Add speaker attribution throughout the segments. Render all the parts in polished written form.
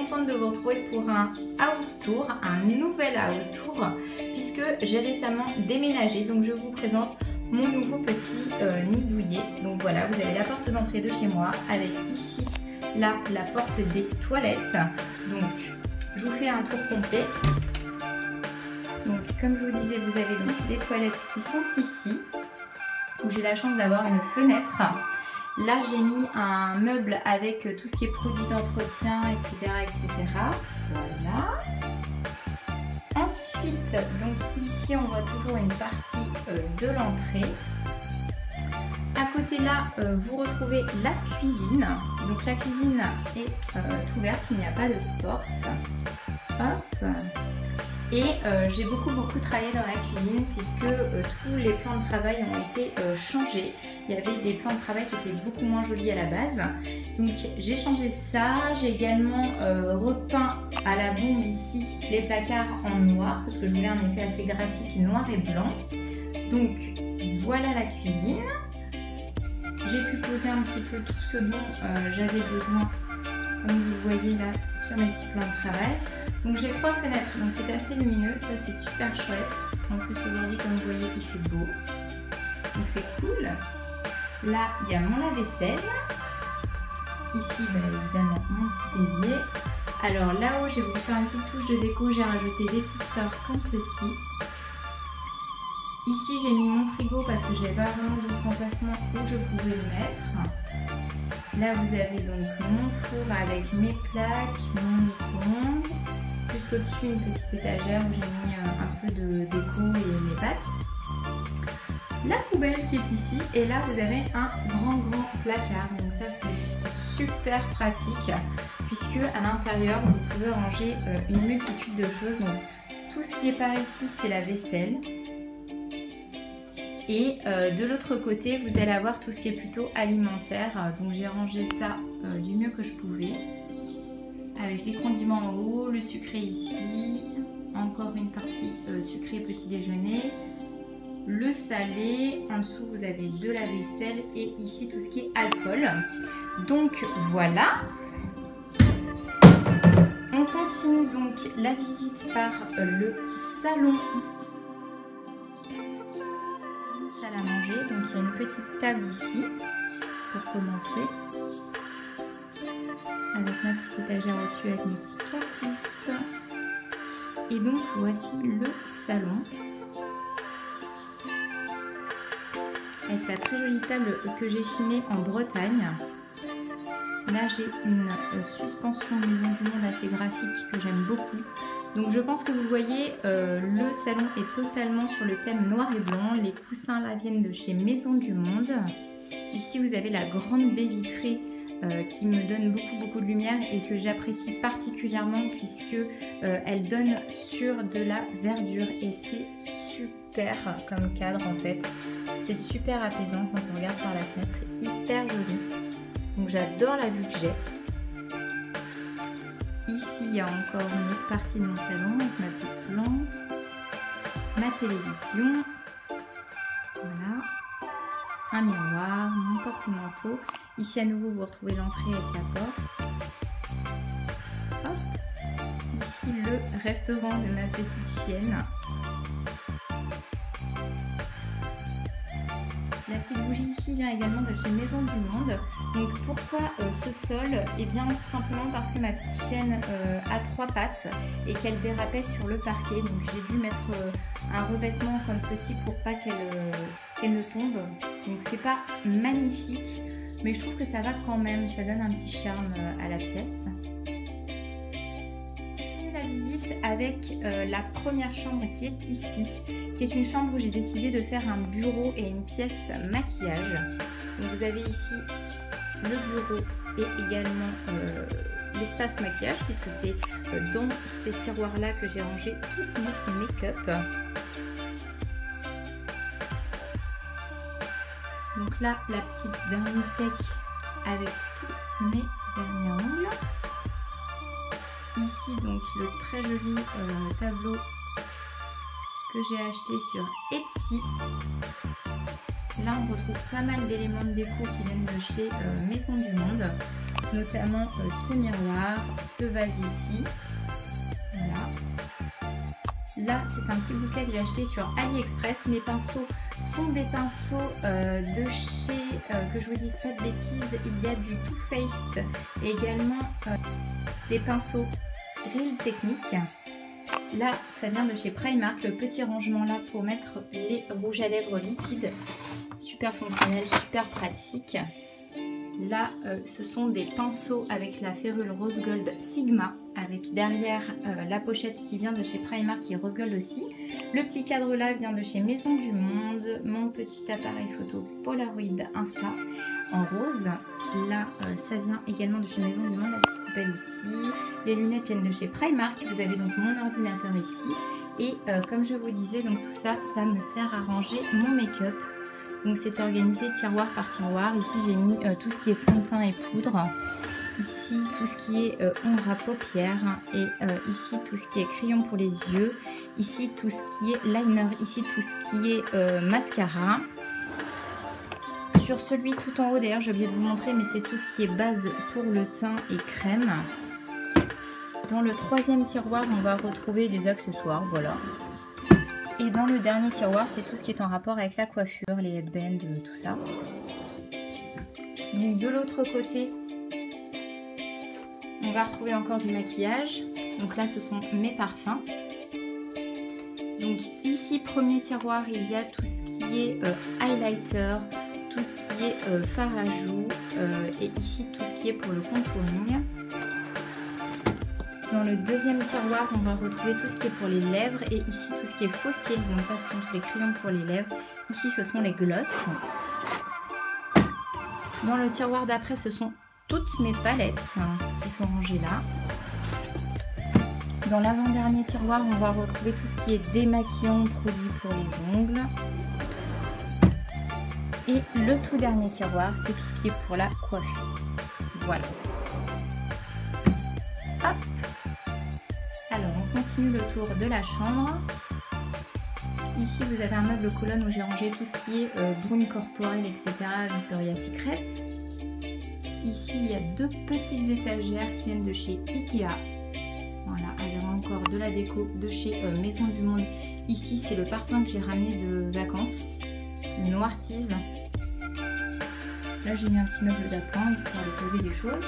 Speaker 1: contente de vous retrouver pour un house tour, un nouvel house tour, puisque j'ai récemment déménagé. Donc je vous présente mon nouveau petit nid douillet. Donc voilà, vous avez la porte d'entrée de chez moi avec ici, là, la porte des toilettes. Donc je vous fais un tour complet. Donc comme je vous disais, vous avez donc les toilettes qui sont ici, où j'ai la chance d'avoir une fenêtre. Là j'ai mis un meuble avec tout ce qui est produits d'entretien, etc., etc. Voilà. Ensuite, donc ici on voit toujours une partie de l'entrée. À côté là, vous retrouvez la cuisine. Donc la cuisine est ouverte, il n'y a pas de porte. Hop. Et j'ai beaucoup travaillé dans la cuisine puisque tous les plans de travail ont été changés. Il y avait des plans de travail qui étaient beaucoup moins jolis à la base. Donc j'ai changé ça. J'ai également repeint à la bombe ici les placards en noir parce que je voulais un effet assez graphique noir et blanc. Donc voilà la cuisine. J'ai pu poser un petit peu tout ce dont j'avais besoin, comme vous le voyez là sur mes petits plans de travail. Donc j'ai 3 fenêtres, donc c'est assez lumineux, ça c'est super chouette. En plus aujourd'hui, comme vous voyez, il fait beau, donc c'est cool. Là il y a mon lave-vaisselle. Ici évidemment mon petit évier. Alors là-haut j'ai voulu faire une petite touche de déco, j'ai rajouté des petites fleurs comme ceci. Ici j'ai mis mon frigo parce que je n'avais pas vraiment d'autre emplacement où je pouvais le mettre. Là vous avez donc mon four avec mes plaques, mon micro-ondes. Juste au-dessus une petite étagère où j'ai mis un peu de déco et mes pâtes. La poubelle qui est ici, et là vous avez un grand placard. Donc ça c'est juste super pratique puisque à l'intérieur vous pouvez ranger une multitude de choses. Donc tout ce qui est par ici c'est la vaisselle. Et de l'autre côté, vous allez avoir tout ce qui est plutôt alimentaire. Donc j'ai rangé ça du mieux que je pouvais. Avec les condiments en haut, le sucré ici. Encore une partie sucré petit déjeuner. Le salé. En dessous, vous avez de la vaisselle. Et ici, tout ce qui est alcool. Donc voilà. On continue donc la visite par le salon. À manger, donc il y a une petite table ici pour commencer avec ma petite étagère au-dessus avec mes petits cactus, et donc voici le salon avec la très jolie table que j'ai chinée en Bretagne. Là j'ai une suspension Maison du Monde assez graphique que j'aime beaucoup. Donc je pense que vous voyez, le salon est totalement sur le thème noir et blanc. Les coussins là viennent de chez Maison du Monde. Ici vous avez la grande baie vitrée qui me donne beaucoup de lumière et que j'apprécie particulièrement puisque elle donne sur de la verdure et c'est super comme cadre en fait. C'est super apaisant quand on regarde par la fenêtre, c'est hyper joli. Donc j'adore la vue que j'ai. Ici, il y a encore une autre partie de mon salon avec ma petite plante, ma télévision, voilà, un miroir, mon porte-manteau. Ici, à nouveau, vous retrouvez l'entrée avec la porte. Hop. Ici, le restaurant de ma petite chienne. La petite bougie ici vient également de chez Maison du Monde. Donc pourquoi ce sol? Et bien tout simplement parce que ma petite chienne a 3 pattes et qu'elle dérapait sur le parquet. Donc j'ai dû mettre un revêtement comme ceci pour pas qu'elle ne tombe. Donc c'est pas magnifique, mais je trouve que ça va quand même. Ça donne un petit charme à la pièce. La visite avec la première chambre qui est ici, qui est une chambre où j'ai décidé de faire un bureau et une pièce maquillage. Donc vous avez ici le bureau et également l'espace maquillage puisque c'est dans ces tiroirs là que j'ai rangé tout notre make-up. Donc là la petite Vernitech avec tous mes vernis à ongles. Ici donc le très joli tableau que j'ai acheté sur Etsy. Là on retrouve pas mal d'éléments de déco qui viennent de chez Maison du Monde. notamment ce miroir, ce vase ici. Voilà. Là, c'est un petit bouquet que j'ai acheté sur AliExpress. Mes pinceaux sont des pinceaux de chez, que je vous dise pas de bêtises, il y a du Too Faced et également des pinceaux Real Technique. Là, ça vient de chez Primark, le petit rangement là pour mettre les rouges à lèvres liquides. Super fonctionnel, super pratique. Là, ce sont des pinceaux avec la férule Rose Gold Sigma, avec derrière la pochette qui vient de chez Primark, qui est Rose Gold aussi. Le petit cadre là vient de chez Maison du Monde. Mon petit appareil photo Polaroid Insta en rose. Là, ça vient également de chez Maison du Monde, la petite poubelle ici. Les lunettes viennent de chez Primark. Vous avez donc mon ordinateur ici. Et comme je vous disais, donc tout ça, ça me sert à ranger mon make-up. Donc c'est organisé tiroir par tiroir. Ici j'ai mis tout ce qui est fond de teint et poudre. Ici tout ce qui est ombre à paupières. Et ici tout ce qui est crayon pour les yeux. Ici tout ce qui est liner. Ici tout ce qui est mascara. Sur celui tout en haut d'ailleurs j'ai oublié de vous montrer, mais c'est tout ce qui est base pour le teint et crème. Dans le troisième tiroir on va retrouver des accessoires, voilà. Et dans le dernier tiroir, c'est tout ce qui est en rapport avec la coiffure, les headbands, tout ça. Donc de l'autre côté, on va retrouver encore du maquillage. Donc là, ce sont mes parfums. Donc ici, premier tiroir, il y a tout ce qui est highlighter, tout ce qui est fard à joues, et ici, tout ce qui est pour le contouring. Dans le deuxième tiroir, on va retrouver tout ce qui est pour les lèvres et ici tout ce qui est fossile. Donc là, ce sont tous les crayons pour les lèvres. Ici, ce sont les glosses. Dans le tiroir d'après, ce sont toutes mes palettes qui sont rangées là. Dans l'avant-dernier tiroir, on va retrouver tout ce qui est démaquillant, produits pour les ongles. Et le tout dernier tiroir, c'est tout ce qui est pour la coiffure. Voilà. Hop. Alors, on continue le tour de la chambre. Ici, vous avez un meuble colonne où j'ai rangé tout ce qui est brume corporelle, etc. Victoria's Secret. Ici, il y a deux petites étagères qui viennent de chez Ikea. Voilà, avec encore de la déco de chez Maison du Monde. Ici, c'est le parfum que j'ai ramené de vacances, le Noir Tease. Là, j'ai mis un petit meuble d'appoint, histoire de poser des choses.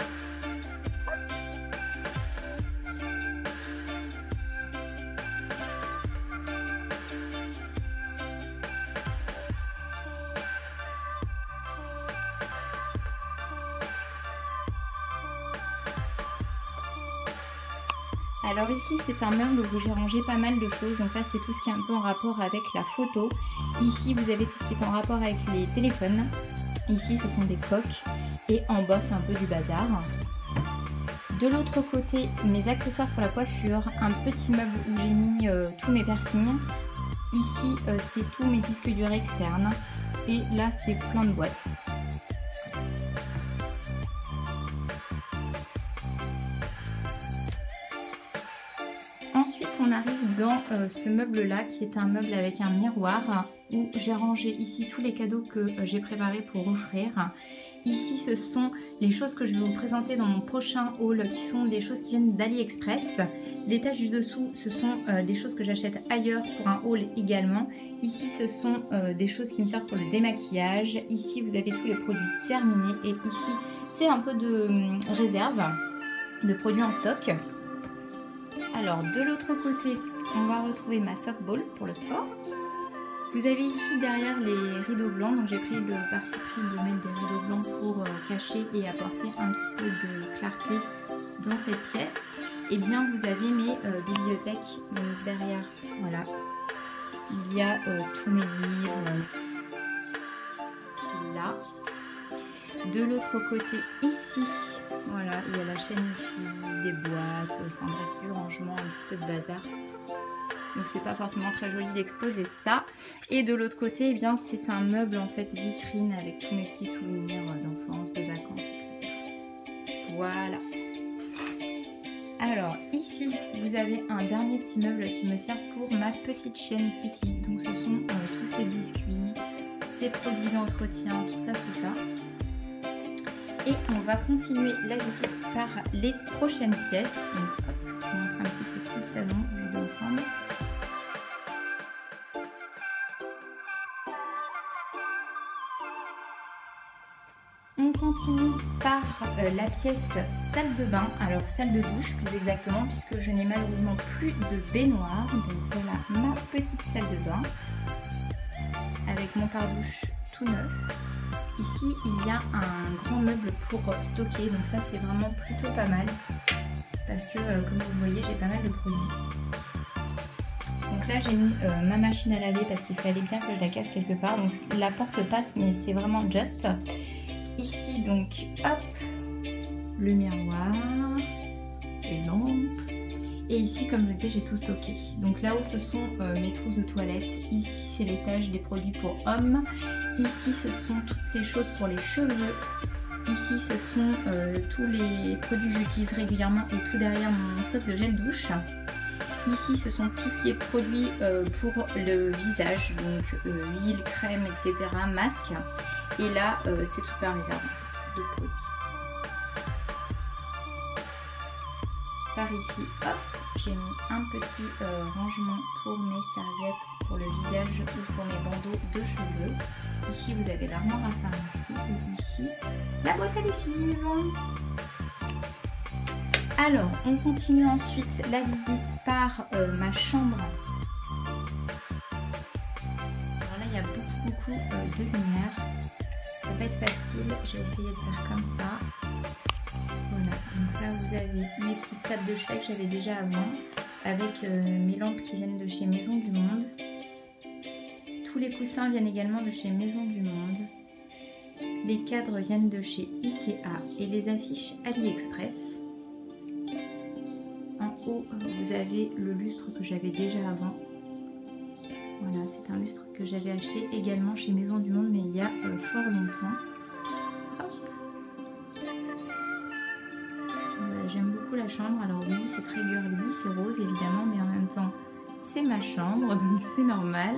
Speaker 1: Alors ici c'est un meuble où j'ai rangé pas mal de choses, donc là c'est tout ce qui est un peu en rapport avec la photo. Ici vous avez tout ce qui est en rapport avec les téléphones. Ici ce sont des coques et en bas c'est un peu du bazar. De l'autre côté, mes accessoires pour la coiffure, un petit meuble où j'ai mis tous mes piercings. Ici c'est tous mes disques durs externes et là c'est plein de boîtes. Ensuite, on arrive dans ce meuble-là qui est un meuble avec un miroir où j'ai rangé ici tous les cadeaux que j'ai préparés pour offrir. Ici, ce sont les choses que je vais vous présenter dans mon prochain haul qui sont des choses qui viennent d'AliExpress. L'étage du dessous, ce sont des choses que j'achète ailleurs pour un haul également. Ici, ce sont des choses qui me servent pour le démaquillage. Ici, vous avez tous les produits terminés et ici, c'est un peu de réserve de produits en stock. Alors de l'autre côté, on va retrouver ma softball pour le sport. Vous avez ici derrière les rideaux blancs, donc j'ai pris le parti pris de mettre des rideaux blancs pour cacher et apporter un petit peu de clarté dans cette pièce. Et bien vous avez mes bibliothèques, donc derrière, voilà, il y a tous mes livres, là. De l'autre côté, ici, voilà, il y a la chaîne IFI, des boîtes, enfin bref, du rangement, un petit peu de bazar. Donc c'est pas forcément très joli d'exposer ça. Et de l'autre côté, eh bien c'est un meuble en fait vitrine avec tous mes petits souvenirs d'enfance, de vacances, etc. Voilà. Alors ici, vous avez un dernier petit meuble qui me sert pour ma petite chaîne Kitty. Donc ce sont tous ces biscuits, ces produits d'entretien, tout ça, tout ça. Et on va continuer la visite par les prochaines pièces. Donc, hop, je vous montre un petit peu tout le salon vu d'ensemble. On continue par la pièce salle de bain, alors salle de douche plus exactement, puisque je n'ai malheureusement plus de baignoire. Donc voilà ma petite salle de bain avec mon pare-douche tout neuf. Ici il y a un grand meuble pour stocker, donc ça c'est vraiment plutôt pas mal parce que comme vous le voyez j'ai pas mal de produits. Donc là j'ai mis ma machine à laver parce qu'il fallait bien que je la casse quelque part, donc la porte passe mais c'est vraiment just. Ici donc hop, le miroir, les lampes, et ici comme je vous disais j'ai tout stocké. Donc là-haut ce sont mes trousses de toilette, ici c'est l'étage des produits pour hommes, ici ce sont toutes les choses pour les cheveux, ici ce sont tous les produits que j'utilise régulièrement et tout derrière mon stock de gel douche. Ici ce sont tout ce qui est produit pour le visage, donc huile, crème, etc., masque. Et là c'est tout par réserve de produits. Par ici, hop, j'ai mis un petit rangement pour mes serviettes pour le visage ou pour mes bandeaux de cheveux. Ici vous avez l'armoire à pharmacie et ici la boîte à lessive. Alors, on continue ensuite la visite par ma chambre. Alors là, il y a beaucoup de lumière. Ça va pas être facile. Je vais essayer de faire comme ça. Voilà. Donc là, vous avez mes petites tables de chevet que j'avais déjà avant, avec mes lampes qui viennent de chez Maison du Monde. Tous les coussins viennent également de chez Maison du Monde. Les cadres viennent de chez Ikea et les affiches AliExpress. Vous avez le lustre que j'avais déjà avant. Voilà, c'est un lustre que j'avais acheté également chez Maison du Monde, mais il y a fort longtemps. Voilà, j'aime beaucoup la chambre. Alors oui, c'est très girly, c'est rose évidemment, mais en même temps, c'est ma chambre, donc c'est normal.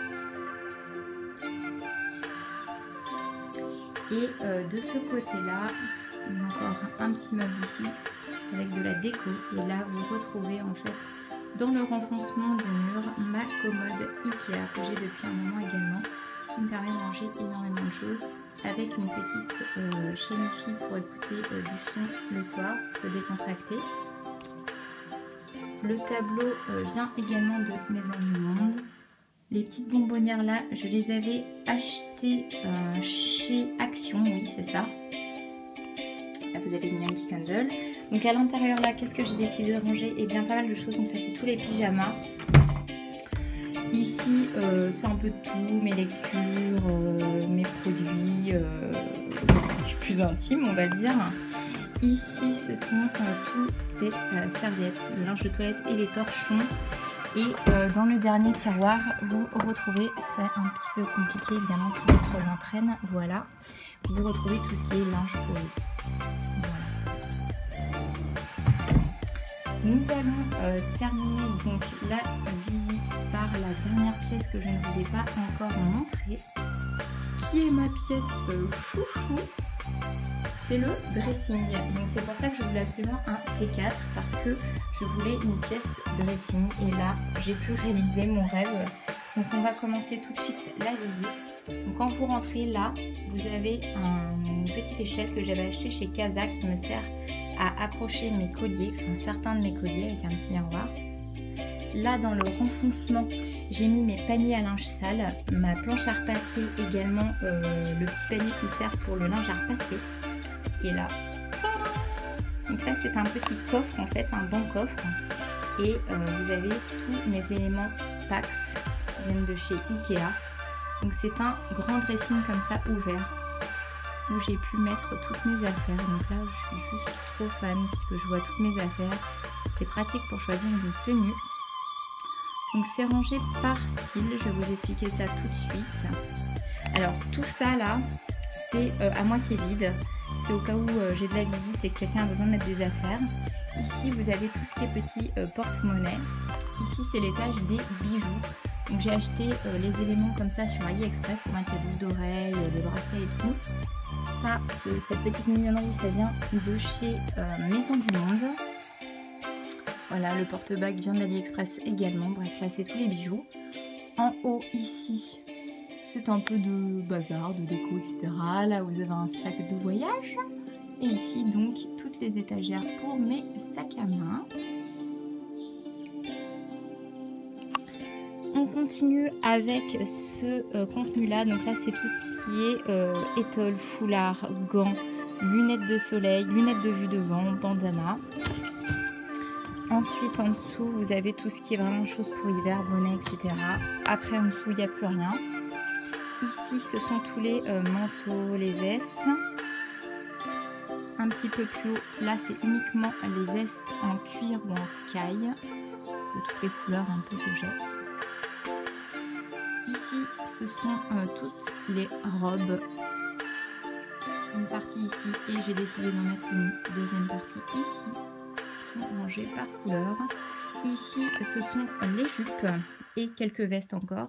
Speaker 1: Et de ce côté-là, il y a encore un petit meuble ici avec de la déco, et là vous retrouvez en fait dans le renfoncement du mur ma commode Ikea que j'ai depuis un moment également, qui me permet de ranger énormément de choses, avec une petite chaîne hi-fi pour écouter du son le soir, pour se décontracter. Le tableau vient également de Maison du Monde. Les petites bonbonnières là, je les avais achetées chez Action, oui c'est ça. Là vous avez une Yankee Candle. Donc à l'intérieur là, qu'est-ce que j'ai décidé de ranger? Et bien pas mal de choses, donc là c'est tous les pyjamas. Ici c'est un peu de tout, mes lectures, mes produits plus intimes on va dire. Ici ce sont toutes les serviettes, le linge de toilette et les torchons. Et dans le dernier tiroir, vous retrouvez, c'est un petit peu compliqué évidemment si votre l'entraîne, voilà, vous retrouvez tout ce qui est linge pour vous. Voilà. Nous allons terminer donc la visite par la dernière pièce que je ne vous ai pas encore montrée, qui est ma pièce chouchou. C'est le dressing. Donc c'est pour ça que je voulais absolument un T4, parce que je voulais une pièce dressing, et là j'ai pu réaliser mon rêve. Donc on va commencer tout de suite la visite. Donc quand vous rentrez là, vous avez une petite échelle que j'avais achetée chez Casa qui me sert à accrocher mes colliers, enfin certains de mes colliers avec un petit miroir. Là dans le renfoncement, j'ai mis mes paniers à linge sale, ma planche à repasser également, le petit panier qui sert pour le linge à repasser. Et là, tada! Donc là c'est un petit coffre en fait, un bon coffre. Et vous avez tous mes éléments Pax qui viennent de chez Ikea. Donc c'est un grand dressing comme ça ouvert, où j'ai pu mettre toutes mes affaires. Donc là je suis juste trop fan puisque je vois toutes mes affaires. C'est pratique pour choisir une tenue. Donc c'est rangé par style, je vais vous expliquer ça tout de suite. Alors tout ça là, c'est à moitié vide. C'est au cas où j'ai de la visite et que quelqu'un a besoin de mettre des affaires. Ici vous avez tout ce qui est petit porte-monnaie. Ici c'est l'étage des bijoux. Donc j'ai acheté les éléments comme ça sur AliExpress pour mettre les boucles d'oreilles, les bracelets et tout. Ça, cette petite mignonnerie, ça vient de chez Maison du Monde. Voilà, le porte-bague vient d'AliExpress également. Bref, là c'est tous les bijoux. En haut ici, c'est un peu de bazar, de déco, etc. Là vous avez un sac de voyage. Et ici donc toutes les étagères pour mes sacs à main. On continue avec ce contenu là, donc là c'est tout ce qui est étole, foulard, gants, lunettes de soleil, lunettes de vue devant, bandana. Ensuite en dessous vous avez tout ce qui est vraiment choses pour hiver, bonnet, etc. Après en dessous il n'y a plus rien. Ici ce sont tous les manteaux, les vestes. Un petit peu plus haut, là c'est uniquement les vestes en cuir ou en sky, de toutes les couleurs un peu que j'ai. Ici, ce sont toutes les robes. Une partie ici et j'ai décidé d'en mettre une deuxième partie ici. Qui sont rangées par couleur. Ici, ce sont les jupes et quelques vestes encore.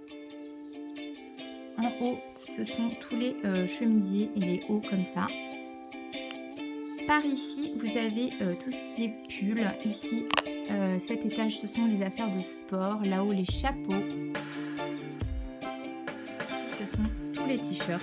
Speaker 1: En haut, ce sont tous les chemisiers et les hauts comme ça. Par ici, vous avez tout ce qui est pull. Ici, cet étage, ce sont les affaires de sport. Là-haut, les chapeaux. Ce sont tous les t-shirts.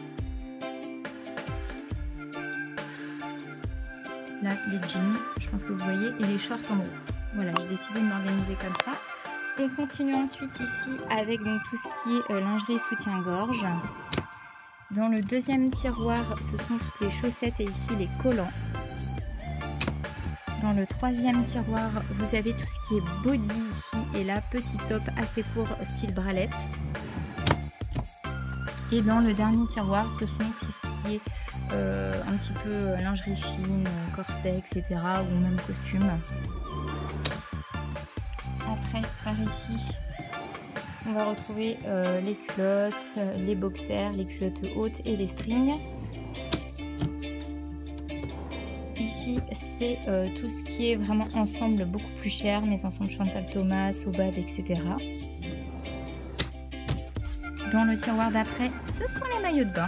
Speaker 1: Là, les jeans, je pense que vous voyez, et les shorts en haut. Voilà, j'ai décidé de m'organiser comme ça. On continue ensuite ici avec donc tout ce qui est lingerie soutien-gorge. Dans le deuxième tiroir, ce sont toutes les chaussettes et ici les collants. Dans le troisième tiroir, vous avez tout ce qui est body ici et là, petit top assez court style bralette. Et dans le dernier tiroir, ce sont tout ce qui est un petit peu lingerie fine, corset, etc. ou même costume. Après, par ici, on va retrouver les culottes, les boxers, les culottes hautes et les strings. Ici, c'est tout ce qui est vraiment ensemble beaucoup plus cher, mes ensembles Chantal Thomas, Obad, etc. Dans le tiroir d'après, ce sont les maillots de bain.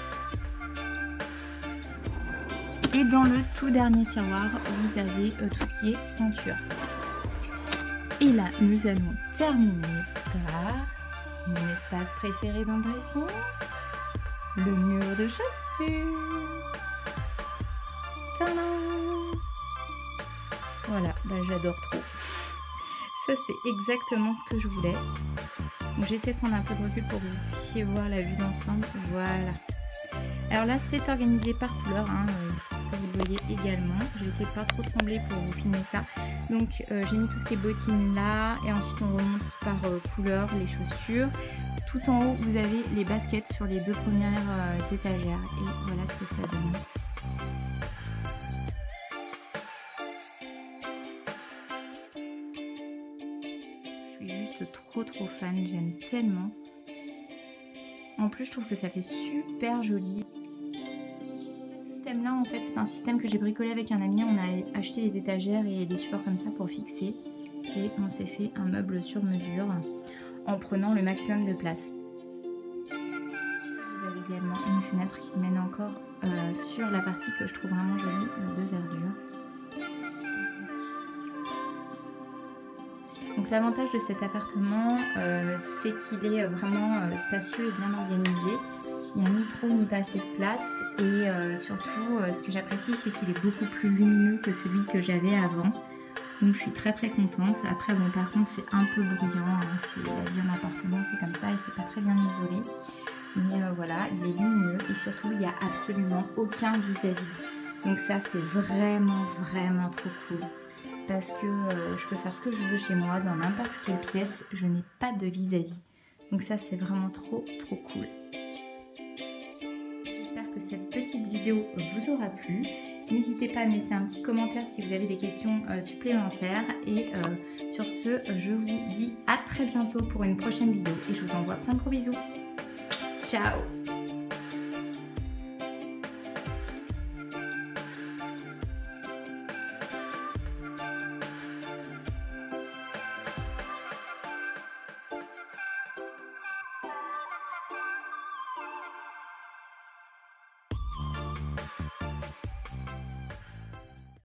Speaker 1: Et dans le tout dernier tiroir, vous avez tout ce qui est ceinture. Et là, nous allons terminer par mon espace préféré dans le dressing, le mur de chaussures. Tadam! Voilà, bah, j'adore trop. Ça, c'est exactement ce que je voulais. Donc j'essaie de prendre un peu de recul pour que vous puissiez voir la vue d'ensemble. Voilà. Alors là, c'est organisé par couleur, hein, que vous le voyez également. Je vais essayer de pas trop trembler pour vous filmer ça. Donc j'ai mis tout ce qui est bottines là, et ensuite on remonte par couleur les chaussures. Tout en haut, vous avez les baskets sur les deux premières étagères. Et voilà ce que ça donne. Je suis juste trop fan, j'aime tellement. En plus, je trouve que ça fait super joli. Ce système-là, en fait, c'est un système que j'ai bricolé avec un ami. On a acheté les étagères et des supports comme ça pour fixer. Et on s'est fait un meuble sur mesure en prenant le maximum de place. Vous avez également une fenêtre qui mène encore sur la partie que je trouve vraiment jolie de verdure. Donc l'avantage de cet appartement, c'est qu'il est vraiment spacieux et bien organisé. Il n'y a ni trop ni pas assez de place. Et surtout, ce que j'apprécie, c'est qu'il est beaucoup plus lumineux que celui que j'avais avant. Donc je suis très contente. Après, bon, par contre, c'est un peu bruyant. Hein. C'est la vie en appartement, c'est comme ça et c'est pas très bien isolé. Mais voilà, il est lumineux et surtout, il n'y a absolument aucun vis-à-vis. Donc ça, c'est vraiment trop cool. Parce que je peux faire ce que je veux chez moi, dans n'importe quelle pièce, je n'ai pas de vis-à-vis. Donc ça, c'est vraiment trop cool. J'espère que cette petite vidéo vous aura plu. N'hésitez pas à me laisser un petit commentaire si vous avez des questions supplémentaires. Et sur ce, je vous dis à très bientôt pour une prochaine vidéo. Et je vous envoie plein de gros bisous. Ciao! revoir.